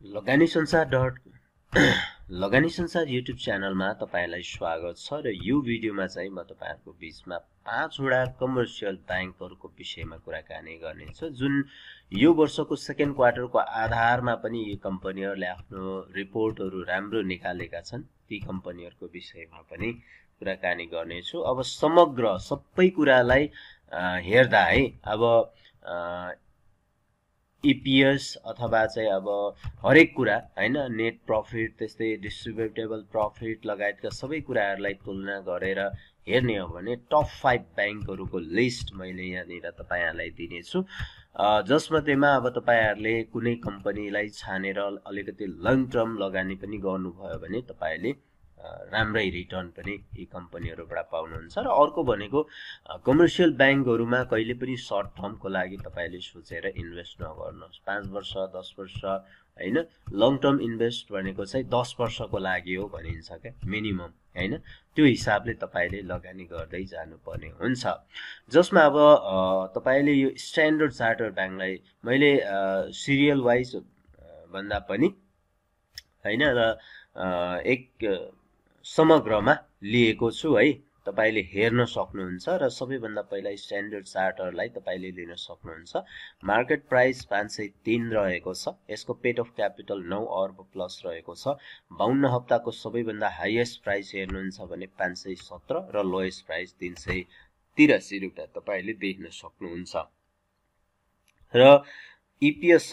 लगानी संसार युट्युब च्यानलमा तपाईलाई स्वागत छ र यो भिडियोमा चाहिँ म तपाईहरुको बीचमा 5 वटा कमर्सियल बैंकहरुको विषयमा कुराकानी गर्नेछु जुन यो वर्षको सेकेन्ड क्वार्टरको आधारमा पनि यी कम्पनीहरुले आफ्नो रिपोर्टहरु राम्रो निकालेका छन्। ती कम्पनीहरुको विषयमा पनि कुराकानी गर्नेछु। अब समग्र सबै कुरालाई हेर्दा है अब EPS अथवा चाहिँ अब हरेक कुरा हैन नेट प्रॉफिट त्यस्तै डिस्ट्रिब्युटेबल प्रॉफिट लगायतका सबै कुराहरुलाई तुलना गरेर हेर्ने हो भने टप 5 बैंकहरुको लिस्ट मैले यहाँनिर तपाईहरुलाई दिने छु। जसमध्येमा अब तपाईहरुले कुनै कम्पनीलाई छानेर अलिकति लङ टर्म लगानी पनि गर्नुभयो भने तपाईले राम्रै रिटर्न पनि यी कम्पनीहरुबाट पाउनुहुन्छ। र अर्को भनेको कमर्सियल बैंकहरुमा कहिले पनि सर्ट टर्मको लागि तपाईले सोचेर इन्भेस्ट नगर्नुहोस्। 5 वर्ष 10 वर्ष हैन लङ टर्म इन्भेस्ट भनेको चाहिँ 10 वर्षको लागि हो भनिन्छ के मिनिमम हैन। त्यो हिसाबले तपाईले लगानी गर्दै जानुपर्ने हुन्छ। जसमा अब तपाईले यो स्ट्यान्डर्ड चार्टर बैंकलाई मैले सिरियल वाइज भन्दा पनि हैन र एक समग्रमा लिएको छु है। तपाईले हेर्न सक्नुहुन्छ र सबैभन्दा पहिला स्ट्यान्डर्ड चार्टरलाई तपाईले लिन सक्नुहुन्छ। मार्केट प्राइस 503 रहेको छ। यसको पेट अफ क्यापिटल 9 अर्ब प्लस रहेको छ। 52 हप्ताको सबैभन्दा हाईएस्ट प्राइस हेर्नुहुन्छ भने 517 र लोएस्ट प्राइस 383 रुपैयाँ तपाईले देख्न सक्नुहुन्छ। र EPS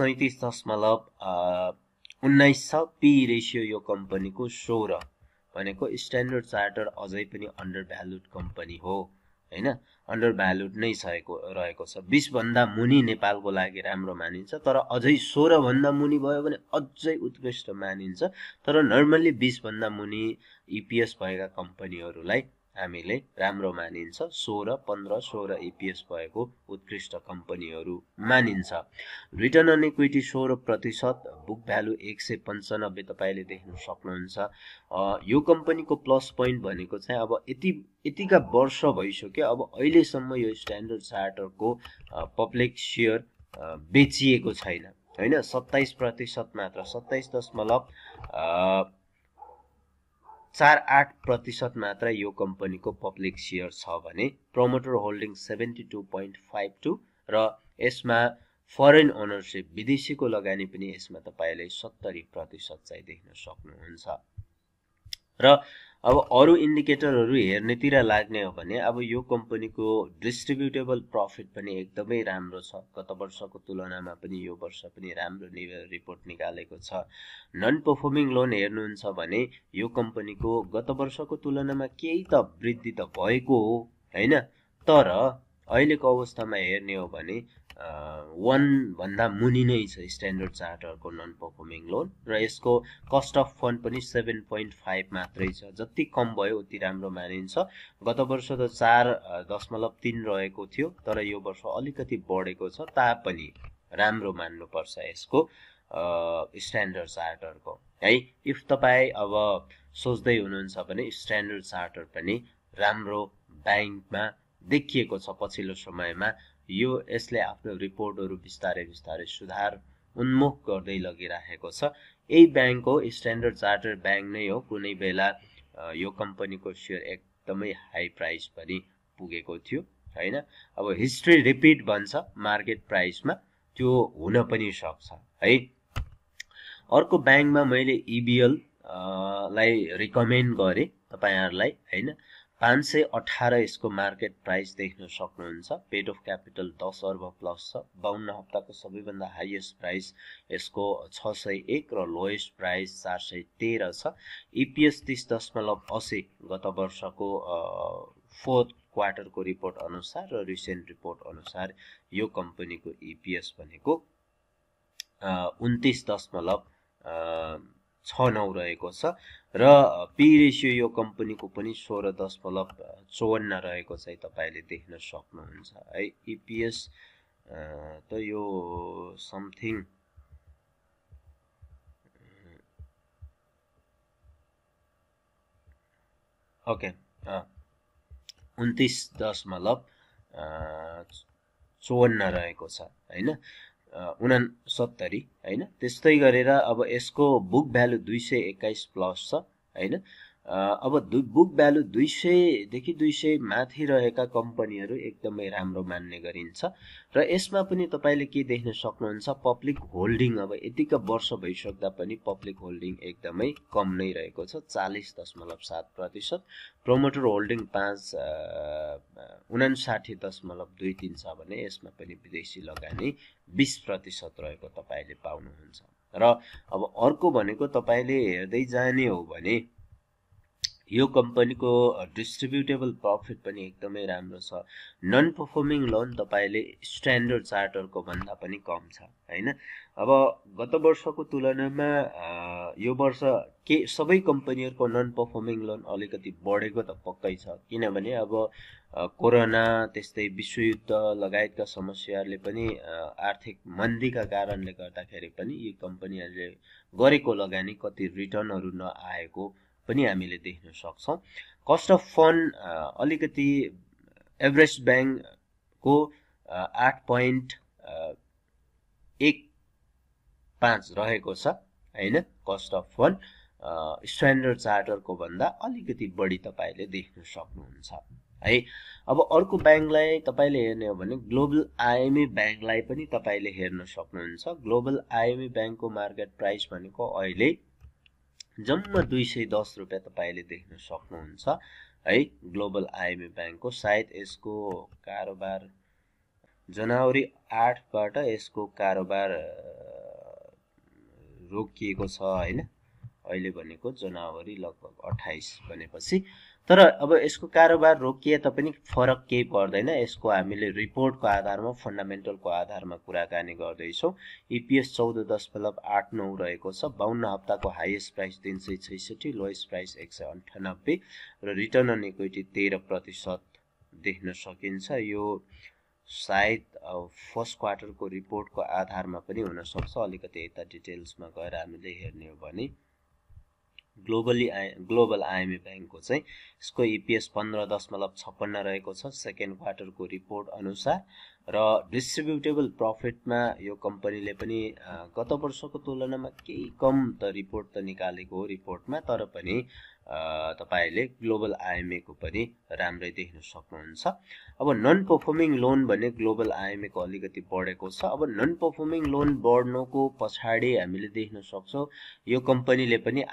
37.19 छ। पी रेशियो यो कम्पनीको 16 भनेको स्ट्यान्डर्ड चार्टर अझै पनि अन्डर भ्यालुड कम्पनी हो हैन। अन्डर भ्यालुड नै रहेको छ। 20 भन्दा मुनि नेपालको लागि राम्रो मानिन्छ, तर अझै 16 भन्दा मुनि भयो भने अझै उत्कृष्ट मानिन्छ। तर नर्मली 20 भन्दा मुनि EPS भएका कम्पनीहरुलाई हामीले राम्रो मानिन्छ। 16, 15, 16 EPS भएको उत्कृष्ट कम्पनीहरु मानिन्छ। Return on equity 16%, book value 195 तपाईले देख्न सक्नुहुन्छ। यो कम्पनीको प्लस पोइन्ट भनेको चाहिँ अब यतिका वर्ष भइसक्यो, अब अहिलेसम्म यो स्ट्यान्डर्ड चार्टरको पब्लिक शेयर बेचिएको छैन हैन। 27% मात्र 27.48% मात्र यो कम्पनीको पब्लिक शेयर छ भने प्रमोटर होल्डिङ 72.52 र यसमा फरेन ओनरशिप विदेशीको लगानी पनि यसमा तपाईले 70% चाहिँ देख्न सक्नुहुन्छ। र अब अरु इन्डिकेटरहरु हेर्नेतिर लाग्ने हो भने अब यो कम्पनीको डिस्ट्रिब्युटेबल प्रॉफिट पनि एकदमै राम्रो छ। गत वर्षको तुलनामा पनि यो वर्ष पनि राम्रो रिपोर्ट निकालेको छ। नन परफर्मिङ लोन हेर्नुहुन्छ भने यो कम्पनीको गत वर्षको तुलनामा केही त वृद्धि त भएको हो हैन, तर अहिलेको अवस्थामा हेर्ने हो भने 1 भन्दा मुनि नै छ स्ट्यान्डर्ड चार्टरको नन परफर्मिङ लोन र यसको कस्ट अफ फन्ड पनि 7.5 मात्रै छ। जति कम भयो उति राम्रो मानिन्छ। गत वर्ष त 4.3 रहेको थियो, तर यो वर्ष अलिकति बढेको छ। तापनि राम्रो मान्नुपर्छ यसको स्ट्यान्डर्ड चार्टरको है। इफ तपाई अब सोच्दै हुनुहुन्छ भने स्ट्यान्डर्ड चार्टर पनि राम्रो बैंकमा देखिएको छ। पछिल्लो समयमा यसले आफ्नो रिपोर्टहरु बिस्तारै सुधार उन्मुख गर्दै लगिरहेको छ। यही बैंक हो, स्ट्यान्डर्ड चार्टर बैंक नै हो। कुनै बेला यो कम्पनीको शेयर एकदमै हाई प्राइस पनि पुगेको थियो हैन। अब हिस्ट्री रिपिट भन्छ मार्केट प्राइसमा, त्यो हुन पनि सक्छ है। अर्को बैंकमा मैले EBL लाई रिकमेन्ड गरे तपाईहरुलाई हैन। 518 यसको मार्केट प्राइस देख्न सक्नुहुन्छ। पेट अफ क्यापिटल 10 अर्ब प्लस छ। 52 हप्ताको सबैभन्दा हाईएस्ट प्राइस यसको 601 र लोएस्ट प्राइस 413 छ। EPS 30.80 गत वर्षको फोर्थ क्वार्टरको रिपोर्ट अनुसार र रिसेन्ट रिपोर्ट अनुसार यो कम्पनीको EPS भनेको 29.69 रहेको छ। र पी रेशियो यो कम्पनीको पनि 16.54 रहेको चाहिँ तपाईले देख्न सक्नुहुन्छ है। EPS त यो समथिङ ओके 29.54 रहेको छ हैन। 69 हैन। त्यस्तै गरेर अब यसको बुक भ्यालु 221 प्लस छ हैन। अब बुक भ्यालु 200 देखि 200 माथि रहेका कम्पनीहरू एकदमै राम्रो मान्ने गरिन्छ र यसमा पनि तपाईले के देख्न सक्नुहुन्छ, पब्लिक होल्डिङ अब यतिका वर्ष भइसक्दा पनि पब्लिक होल्डिङ एकदमै कम नै रहेको छ, 40.7%। प्रोमोटर होल्डिङ 59.23 छ भने यसमा पनि विदेशी लगानी 20% रहेको तपाईले पाउनुहुन्छ। र अब अर्को भनेको तपाईले हेर्दै जाने हो भने यो कम्पनीको डिस्ट्रिब्युटेबल प्रफिट पनि एकदमै राम्रो छ। नन परफर्मिङ लोन तपाईले स्ट्यान्डर्ड चार्टरको भन्दा पनि कम छ हैन। अब गत वर्षको तुलनामा यो वर्ष के सबै कम्पनीहरुको नन परफर्मिङ लोन अलिकति बढेको त पक्कै छ, किनभने अब कोरोना त्यस्तै विश्वयुद्ध लगायतका समस्याहरूले पनि आर्थिक मन्दीका कारणले गर्दाखेरि पनि यी कम्पनीहरूले गरेको लगानी कति रिटर्नहरू नआएको पनि हामीले देख्न सक्छौं। कस्ट अफ फन्ड अलिकति एभरेस्ट बैंकको 8.15 रहेको छ हैन। कस्ट अफ फन्ड स्ट्यान्डर्ड चार्टरको भन्दा अलिकति बढी तपाईले देख्न सक्नुहुन्छ है। अब अर्को बैंकलाई तपाईले हेर्ने हो भने ग्लोबल आईएमई बैंकलाई पनि तपाईले हेर्न सक्नुहुन्छ। ग्लोबल आईएमई बैंकको मार्केट प्राइस भनेको अहिले जम्मा 210 रुपैयाँ तपाईले देख्न सक्नुहुन्छ है। ग्लोबल आईएमई बैंकको सायद यसको कारोबार जनवरी 8 बाट यसको कारोबार रोकिएको छ हैन। अहिले भनेको जनवरी लगभग 28 भनेपछि, तर अब यसको कारोबार रोकिए तापनि फरक केही पर्दैन। यसको हामीले रिपोर्टको आधारमा फन्डामेन्टलको आधारमा कुराकानी गर्दैछौं। ईपीएस 14.89 रहेको छ। 52 हप्ताको हाईएस्ट प्राइस 366, लोएस्ट प्राइस 198 र रिटर्न अन इक्विटी 13% देख्न सकिन्छ। यो सायद फर्स्ट क्वार्टरको रिपोर्टको आधारमा पनि हुन सक्छ। अलिकति यता डिटेल्समा गएर हामीले हेर्ने हो भने ग्लोबल आईएमई बैंकको चाहिँ यसको ईपीएस 15.56 रहेको छ सेकेन्ड क्वार्टरको रिपोर्ट अनुसार र डिस्ट्रिब्युटेबल प्रफिटमा यो कम्पनीले पनि गत वर्षको तुलनामा केही कम त रिपोर्ट त निकालेको हो रिपोर्टमा, तर पनि तपाईले ग्लोबल आईएमई को पनि राम्रै देख्न सक्नुहुन्छ। अब नन परफर्मिङ लोन भने ग्लोबल आईएमई को अलिकति बढेको छ। अब नन परफर्मिङ लोन बढ्नुको पछाडी हामीले देख्न सक्छौं यो कम्पनीले पनि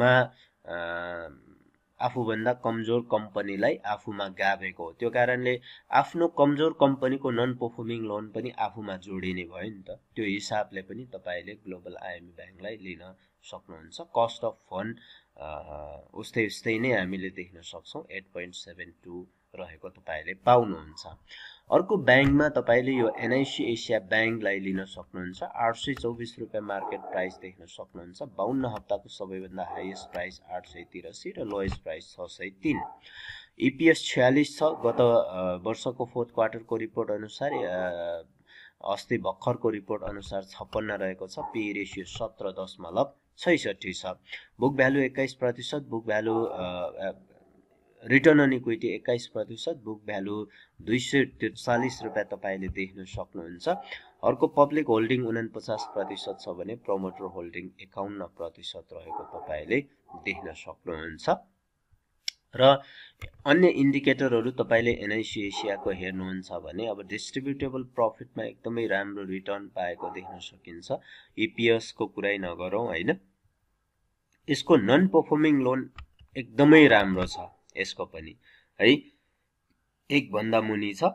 आफूभन्दा कमजोर कम्पनीलाई आफूमा गाभेको हो। त्यो कारणले आफ्नो कमजोर कम्पनीको नन परफर्मिङ लोन पनि आफूमा जोडिने भयो नि त। त्यो हिसाबले पनि तपाईले ग्लोबल आईएमई बैंकलाई लिन सक्नुहुन्छ। कस्ट अफ फन्ड उस्तै नै हामीले देख्न सक्छौं 8.72 रहेको तपाईले पाउनुहुन्छ। अर्को बैंकमा तपाईले यो एनआईसी एशिया बैंकलाई लिन सक्नुहुन्छ। 824 रुपैयाँ मार्केट प्राइस देख्न सक्नुहुन्छ। 52 हप्ताको सबैभन्दा हाईएस्ट प्राइस 883 र लोएस्ट प्राइस 603। ईपीएस 46 छ। गत वर्षको फोर्थ क्वार्टरको रिपोर्ट अनुसार अस्ति भर्खरको रिपोर्ट अनुसार 56 रहेको छ। पी रेशियो 17.66 छ। Book value 21%, book value return on equity 21%, book value 243 रुपैयाँ तपाईले देख्न सक्नुहुन्छ। अर्को पब्लिक होल्डिङ 49% छ भने प्रोमोटर होल्डिङ 51% रहेको तपाईले देख्न सक्नुहुन्छ। र अन्य इन्डिकेटरहरु तपाईले एनआईसी एशियाको हेर्नुहुन्छ भने अब डिस्ट्रिब्युटेबल प्रफिटमा एकदमै राम्रो रिटर्न पाएको देख्न सकिन्छ। ईपीएस को कुरै नगरौं हैन। यसको नन परफर्मिङ लोन एकदमै राम्रो छ यसको पनि है, एक भन्दा मुनि छ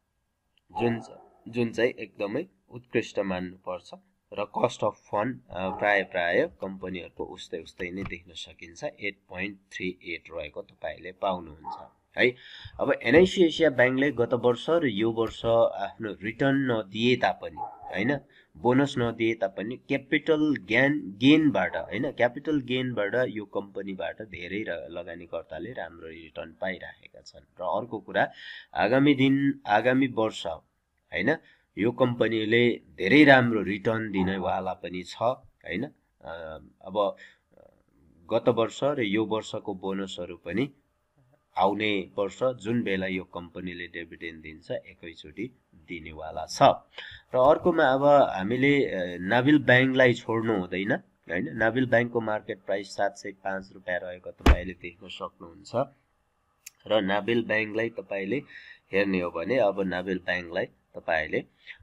जुन चाहिँ एकदमै उत्कृष्ट मान्नु पर्छ र कस्ट अफ फन्ड प्राय कम्पनीहरुको उस्तै नै देख्न सकिन्छ। 8.38 रहेको तपाईले पाउनुहुन्छ है। अब एनआईसी एशिया बैंकले गत वर्ष र यो वर्ष आफ्नो रिटर्न नदिए तापनि हैन, बोनस नदिए तापनि क्यापिटल गेनबाट हैन, क्यापिटल गेनबाट यो कम्पनीबाट धेरै लगानीकर्ताले राम्रो रिटर्न पाइरहेका छन्। र अर्को कुरा आगामी वर्ष हैन यो कम्पनीले धेरै राम्रो रिटर्न दिने वाला पनि छ हैन। अब गत वर्ष र यो वर्षको बोनसहरु पनि आउने वर्ष जुन बेला यो कम्पनीले डिभिडेन्ड दिन्छ एकैचोटि दिनेवाला छ। र अर्कोमा अब हामीले नाभिल ब्याङ्कलाई छोड्नु हुँदैन हैन। नाभिल ब्याङ्कको मार्केट प्राइस 705 रुपैयाँ रहेको तपाईले देख्न सक्नुहुन्छ। र नाभिल ब्याङ्कलाई तपाईले हेर्ने हो भने अब नाभिल ब्याङ्कलाई तपाईले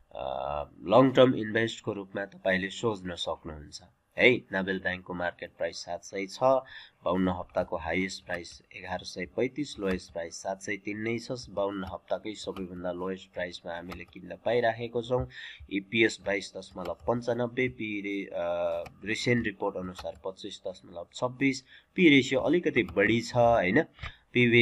लङ टर्म इन्भेस्टको रूपमा तपाईले सोच्न सक्नुहुन्छ है। नाभिल ब्याङ्कको मार्केट प्राइस 700 छ, 52 हप्ताको हाईएस्ट प्राइस 1135, लोएस्ट प्राइस 703 नै छ। 52 हप्ताकै सबैभन्दा लोएस्ट प्राइसमा हामीले किन्न पाइराखेको छौं। इपीएस 22.95, पी रिसेन्ट रिपोर्ट अनुसार 25.26, पी रेशियो अलिकति बढी छ हैन। पीवी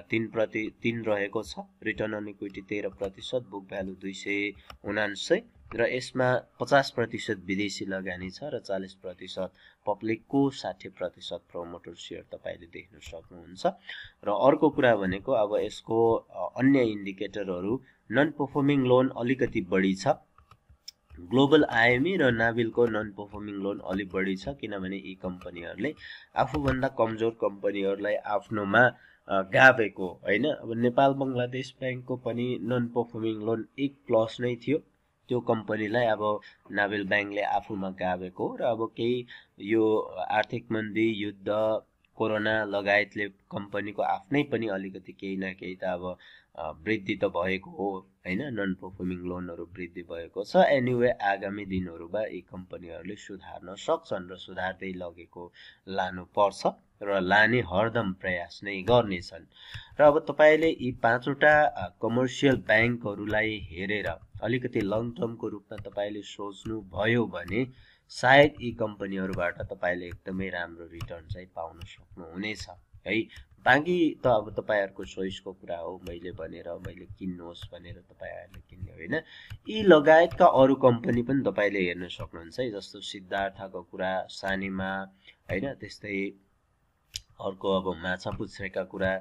3 रहेको छ, return on equity 13%, book value 279 र यसमा 50% विदेशी लगानी छ र 40% पब्लिकको, 60% प्रोमोटर सेयर तपाईले देख्न सक्नुहुन्छ। र अर्को कुरा भनेको अब यसको अन्य इन्डिकेटरहरू नन परफर्मिङ लोन अलिकति बढी छ। ग्लोबल आइएमई र नाभिलको नन परफर्मिङ लोन अलि बढी छ किनभने यी कम्पनीहरूले आफूभन्दा कमजोर कम्पनीहरूलाई आफ्नोमा गाभेको हैन। अब नेपाल बंगलादेश ब्याङ्कको पनि नन परफर्मिङ लोन 1+ नै थियो। त्यो कम्पनीलाई अब नाभिल ब्याङ्कले आफूमा गाभेको र अब केही यो आर्थिक मन्दी, युद्ध, कोरोना लगायतले कम्पनीको आफ्नै पनि अलिकति केही न केही त अब वृद्धि त भएको हो हैन। नन परफर्मिङ लोनहरू वृद्धि भएको छ। एनीवे आगामी दिनहरूमा यी कम्पनीहरूले सुधार्न सक्छन् र सुधार्दै लगेको लानु पर्छ र लाने हरदम प्रयास नै गर्नेछन्। र अब तपाईले यी 5वटा कमर्सियल ब्याङ्कहरूलाई हेरेर अलिकति लङ टर्मको रूपमा तपाईले सोच्नु भयो भने सायद यी कम्पनीहरूबाट तपाईले एकदमै राम्रो रिटर्न चाहिँ पाउन सक्नुहुनेछ है। बाँकी त अब तपाईहरुको चोइसको कुरा हो। मैले किन्नुहोस् भनेर तपाईहरुले किन्ने होइन। यी लगायतका अरु कम्पनी पनि तपाईले हेर्न सक्नुहुन्छ है, जस्तो सिद्धार्थको कुरा, सानिमा हैन, त्यस्तै अर्को अब माछापुच्छ्रेका कुरा,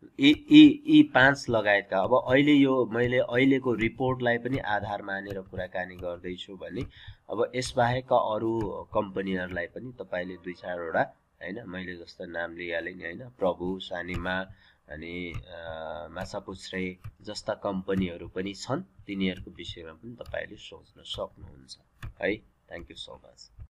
यी 5 लगायतका अब अहिले यो मैले अहिलेको रिपोर्टलाई पनि आधार मानेर कुराकानी गर्दैछु भने अब यसबाहेकका अरु कम्पनीहरूलाई पनि तपाईले 2-4 वटा हैन, मैले जस्तो नाम लिइहालेँ नि हैन, प्रभु, सानिमा अनि माछापुच्छ्रे जस्ता कम्पनीहरू पनि छन्। तिनीहरूको विषयमा पनि तपाईले सोच्न सक्नुहुन्छ है। Thank you so much.